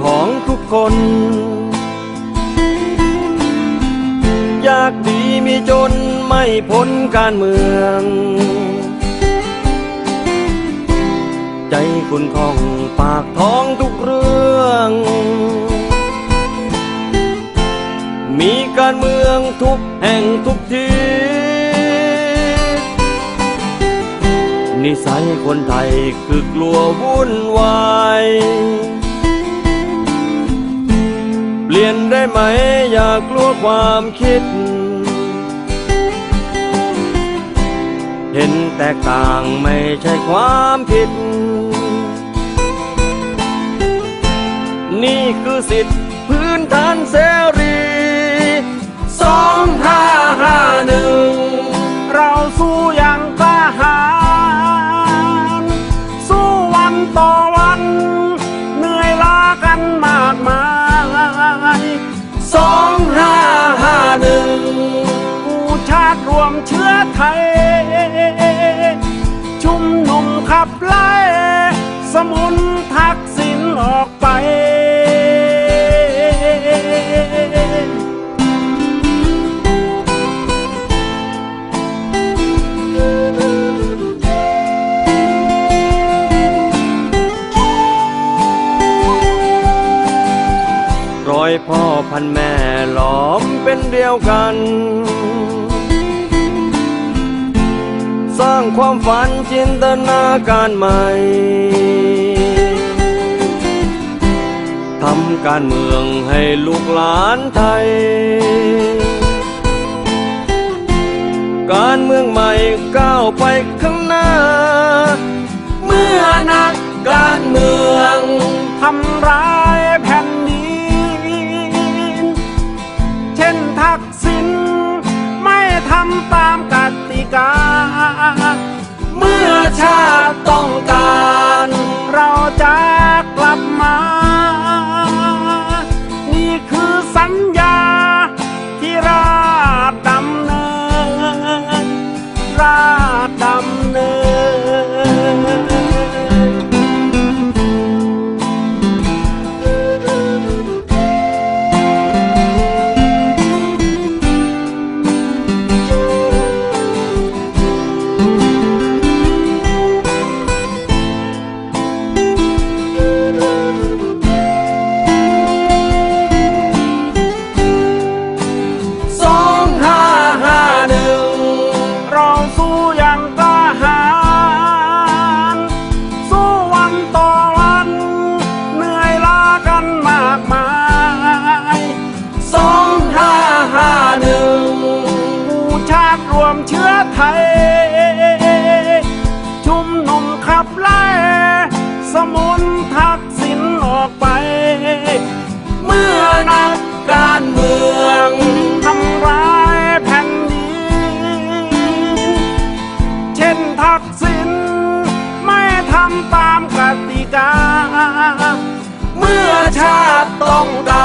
ของทุกคนอยากดีมีจนไม่พ้นการเมืองใจคุณท่องปากท้องทุกเรื่องมีการเมืองทุกแห่งทุกที่นิสัยคนไทยคือกลัววุ่นวายเปลี่ยนได้ไหมอย่ากลัวความคิดเห็นแตกต่างไม่ใช่ความผิดนี่คือสิทธิพื้นฐานเสรี2551 เราสู้อย่างกล้าหาญสู้วันต่อวันเหนื่อยล้ากันมากมาย 2551 ผู้ชาติรวมเชื้อไทยชุมนุมขับไล่สมุนทักษิณออกไปร้อยพ่อพันแม่หลอมเป็นเดียวกันสร้างความฝันจินตนาการใหม่ทำการเมืองให้ลูกหลานไทยการเมืองใหม่ก้าวไปข้างหน้าเมื่อนักการเมืองทำร้ายแผ่นดินเช่นทักษิณไม่ทำตามกติกาเมื่อชาติต้องการเราจะกลับมานี่คือสัญญาที่ราชดำเนินราชดำเนินเชื้อไทยชุมนุมขับไล่สมุนทักษิณออกไปเมื่อนักการเมืองทำร้ายแผ่นดินเช่นทักษิณไม่ทำตามกติกาเมื่อชาติต้องก